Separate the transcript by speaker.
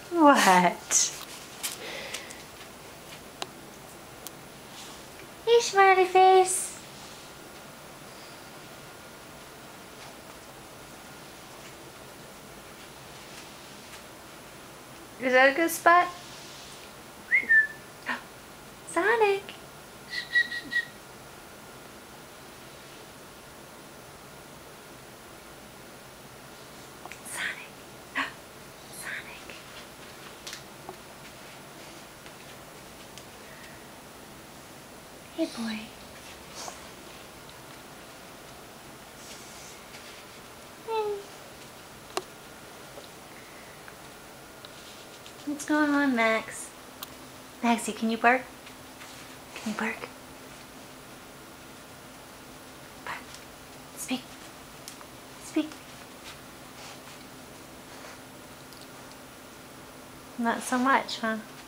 Speaker 1: What? Hey, smiley face. Is that a good spot? Sonic. Sonic. Sonic. Hey, boy. Hey. What's going on, Max? Maxie, can you bark? Can you bark? Bark. Speak. Speak. Not so much, huh?